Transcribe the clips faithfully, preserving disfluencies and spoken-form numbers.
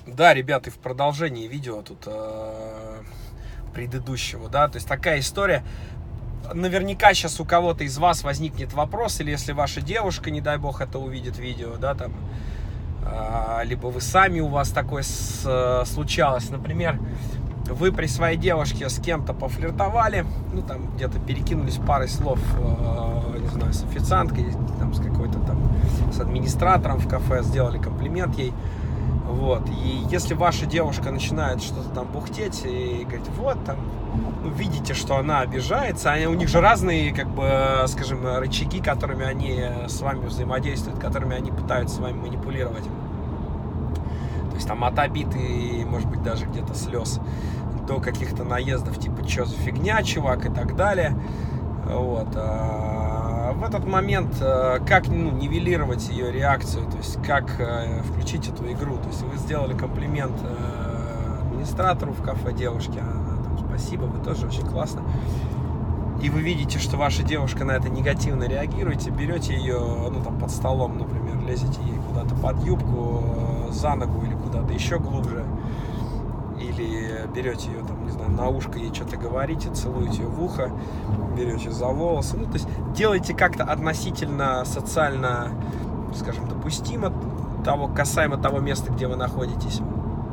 Да, ребята, и в продолжении видео тут э, предыдущего, да, то есть такая история. Наверняка сейчас у кого-то из вас возникнет вопрос, или если ваша девушка, не дай бог, это увидит видео, да, там, э, либо вы сами, у вас такое с, э, случалось, например, вы при своей девушке с кем-то пофлиртовали, ну, там, где-то перекинулись парой слов, э, не знаю, с официанткой, там, с какой-то там, с администратором в кафе, сделали комплимент ей. Вот, и если ваша девушка начинает что-то там бухтеть и говорить, вот, там, ну, видите, что она обижается, они, у них же разные, как бы, скажем, рычаги, которыми они с вами взаимодействуют, которыми они пытаются с вами манипулировать. То есть там от обид и, может быть, даже где-то слез до каких-то наездов, типа, что за фигня, чувак, и так далее. Вот. А в этот момент как, ну, нивелировать ее реакцию, то есть как включить эту игру. То есть вы сделали комплимент администратору в кафе девушке, она там, спасибо, вы тоже очень классно. И вы видите, что ваша девушка на это негативно реагируете, берете ее, ну, там, под столом, например, лезете ей куда-то под юбку, за ногу или куда-то еще глубже, или берете ее, там, не знаю, на ушко ей что-то говорите, целуете ее в ухо, берете за волосы, ну, то есть делаете как-то относительно социально, скажем, допустимо того, касаемо того места, где вы находитесь.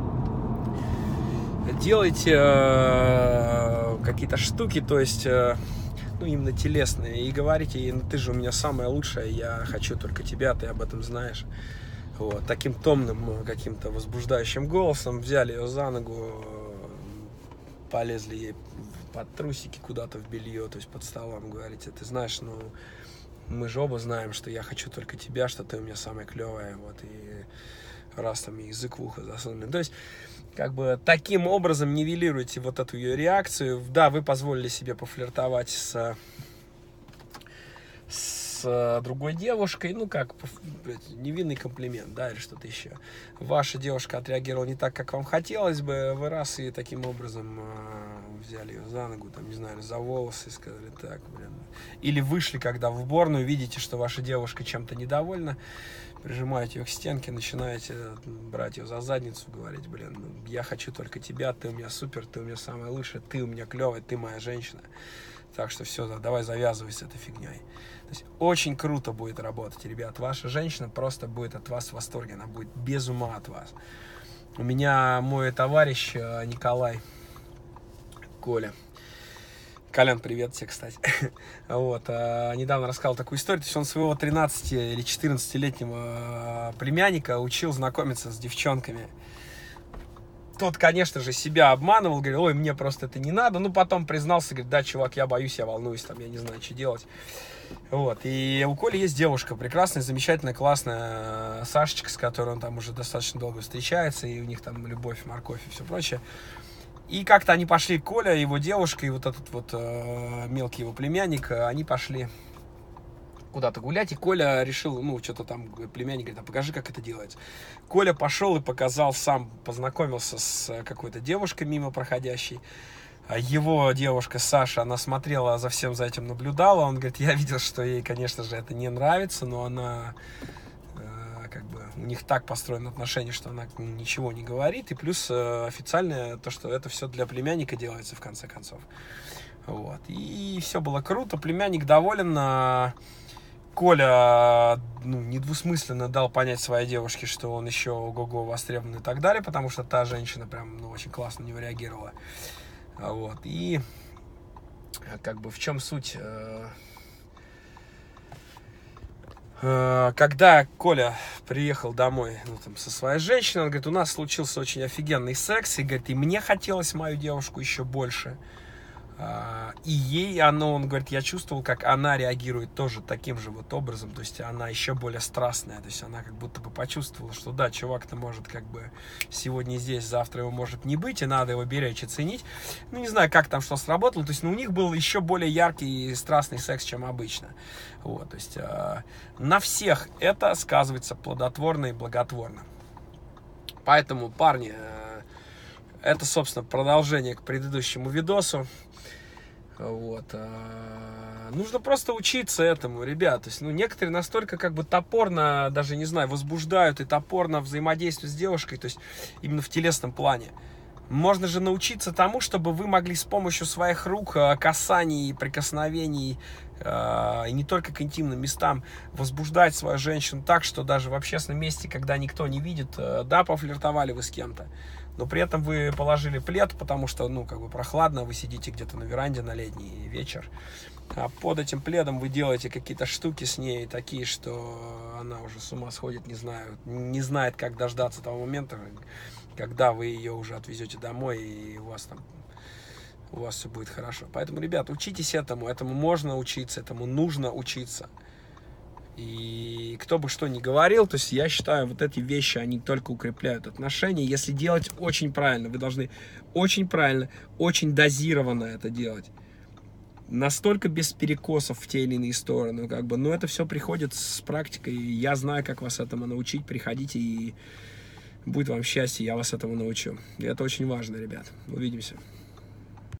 Делайте э, какие-то штуки, то есть, э, ну, именно телесные, и говорите ей, ну, ты же у меня самая лучшая, я хочу только тебя, ты об этом знаешь. Вот, таким томным, каким-то возбуждающим голосом взяли ее за ногу, полезли ей под трусики куда-то в белье, то есть под столом, говорите, ты знаешь, ну, мы же оба знаем, что я хочу только тебя, что ты у меня самая клевая, вот, и раз там язык в ухо засунули. То есть, как бы, таким образом нивелируете вот эту ее реакцию. Да, вы позволили себе пофлиртовать с... с другой девушкой, ну как, блядь, невинный комплимент, да, или что-то еще. Ваша девушка отреагировала не так, как вам хотелось бы, вы раз и таким образом э, взяли ее за ногу, там, не знаю, за волосы и сказали, так, блин. Или вышли, когда в уборную, видите, что ваша девушка чем-то недовольна, прижимаете ее к стенке, начинаете брать ее за задницу, говорить, блин, ну, я хочу только тебя, ты у меня супер, ты у меня самая лучшая, ты у меня клевая, ты моя женщина. Так что все, давай завязывай с этой фигней. То есть очень круто будет работать, ребят. Ваша женщина просто будет от вас в восторге. Она будет без ума от вас. У меня мой товарищ Николай, Коля. Колян, привет тебе, кстати. Вот, а, недавно рассказал такую историю. То есть он своего тринадцати- или четырнадцатилетнего племянника учил знакомиться с девчонками. Тот, конечно же, себя обманывал, говорил, ой, мне просто это не надо. Ну, потом признался, говорит, да, чувак, я боюсь, я волнуюсь, там, я не знаю, что делать. Вот, и у Коли есть девушка, прекрасная, замечательная, классная Сашечка, с которой он там уже достаточно долго встречается, и у них там любовь, морковь и все прочее. И как-то они пошли, Коля, его девушка, и вот этот вот э, мелкий его племянник, они пошли куда-то гулять, и Коля решил, ну, что-то там, племянник говорит, а покажи, как это делается. Коля пошел и показал сам, познакомился с какой-то девушкой мимо проходящей. Его девушка Саша, она смотрела за всем за этим, наблюдала. Он говорит, я видел, что ей, конечно же, это не нравится, но она, э, как бы, у них так построено отношения, что она ничего не говорит. И плюс э, официальное то, что это все для племянника делается, в конце концов. Вот. И все было круто, племянник доволен. Коля, ну, недвусмысленно дал понять своей девушке, что он еще ого-го востребован и так далее, потому что та женщина прям, ну, очень классно на него реагировала. Вот. И как бы в чем суть? Когда Коля приехал домой, ну, там, со своей женщиной, он говорит, у нас случился очень офигенный секс, и говорит, и мне хотелось мою девушку еще больше. И ей оно, он говорит, я чувствовал, как она реагирует тоже таким же вот образом, то есть она еще более страстная, то есть она как будто бы почувствовала, что да, чувак-то может как бы сегодня здесь, завтра его может не быть, и надо его беречь и ценить. Ну, не знаю, как там что сработало, то есть ну, у них был еще более яркий и страстный секс, чем обычно. Вот, то есть э, на всех это сказывается плодотворно и благотворно. Поэтому, парни, э, это, собственно, продолжение к предыдущему видосу. Вот. Нужно просто учиться этому, ребят. То есть, ну, некоторые настолько как бы топорно, даже, не знаю, возбуждают и топорно взаимодействуют с девушкой, то есть именно в телесном плане. Можно же научиться тому, чтобы вы могли с помощью своих рук, касаний, прикосновений, и не только к интимным местам, возбуждать свою женщину так, что даже в общественном месте, когда никто не видит, да, пофлиртовали вы с кем-то, но при этом вы положили плед, потому что, ну, как бы прохладно, вы сидите где-то на веранде на летний вечер, а под этим пледом вы делаете какие-то штуки с ней такие, что она уже с ума сходит, не знаю, не знает, как дождаться того момента, когда вы ее уже отвезете домой, и у вас там, у вас все будет хорошо. Поэтому, ребят, учитесь этому, этому можно учиться, этому нужно учиться. И кто бы что ни говорил, то есть я считаю, вот эти вещи, они только укрепляют отношения, если делать очень правильно. Вы должны очень правильно, очень дозированно это делать. Настолько без перекосов в те или иные стороны, как бы, но это все приходит с практикой. Я знаю, как вас этому научить. Приходите, и будет вам счастье, я вас этому научу. И это очень важно, ребят. Увидимся.